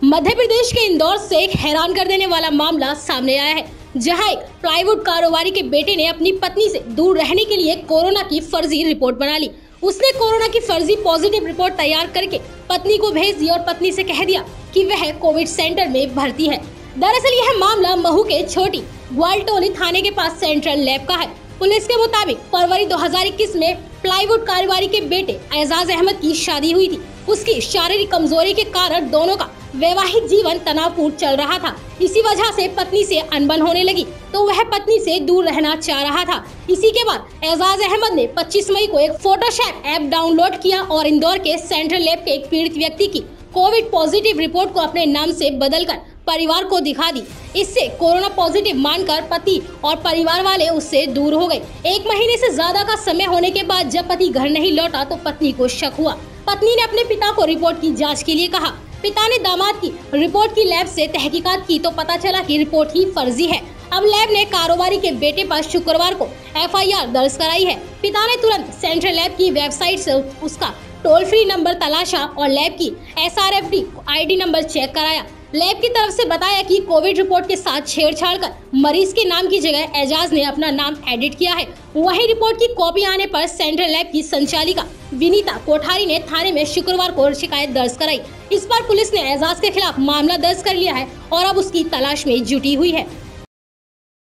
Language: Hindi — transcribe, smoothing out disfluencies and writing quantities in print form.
मध्य प्रदेश के इंदौर से एक हैरान कर देने वाला मामला सामने आया है, जहां एक प्लाईवुड कारोबारी के बेटे ने अपनी पत्नी से दूर रहने के लिए कोरोना की फर्जी रिपोर्ट बना ली। उसने कोरोना की फर्जी पॉजिटिव रिपोर्ट तैयार करके पत्नी को भेज दी और पत्नी से कह दिया कि वह कोविड सेंटर में भर्ती है। दरअसल यह मामला महू के छोटी ग्वालटोली थाने के पास सेंट्रल लैब का है। पुलिस के मुताबिक फरवरी 2021 में प्लाईवुड कारोबारी के बेटे एजाज अहमद की शादी हुई थी। उसकी शारीरिक कमजोरी के कारण दोनों का वैवाहिक जीवन तनावपूर्ण चल रहा था। इसी वजह से पत्नी से अनबन होने लगी तो वह पत्नी से दूर रहना चाह रहा था। इसी के बाद एजाज अहमद ने 25 मई को एक फोटोशॉप ऐप डाउनलोड किया और इंदौर के सेंट्रल लैब के एक पीड़ित व्यक्ति की कोविड पॉजिटिव रिपोर्ट को अपने नाम से बदलकर परिवार को दिखा दी। इससे कोरोना पॉजिटिव मानकर पति और परिवार वाले उससे दूर हो गए। 1 महीने से ज्यादा का समय होने के बाद जब पति घर नहीं लौटा तो पत्नी को शक हुआ। पत्नी ने अपने पिता को रिपोर्ट की जांच के लिए कहा। पिता ने दामाद की रिपोर्ट की लैब से तहकीकात की तो पता चला कि रिपोर्ट ही फर्जी है। अब लैब ने कारोबारी के बेटे पर शुक्रवार को एफआईआर दर्ज कराई है। पिता ने तुरंत सेंट्रल लैब की वेबसाइट से उसका टोल फ्री नंबर तलाशा और लैब की SRFD ID नंबर चेक कराया। लैब की तरफ से बताया कि कोविड रिपोर्ट के साथ छेड़छाड़ कर मरीज के नाम की जगह एजाज ने अपना नाम एडिट किया है। वहीं रिपोर्ट की कॉपी आने पर सेंट्रल लैब की संचालिका विनीता कोठारी ने थाने में शुक्रवार को शिकायत दर्ज कराई। इस पर पुलिस ने एजाज के खिलाफ मामला दर्ज कर लिया है और अब उसकी तलाश में जुटी हुई है।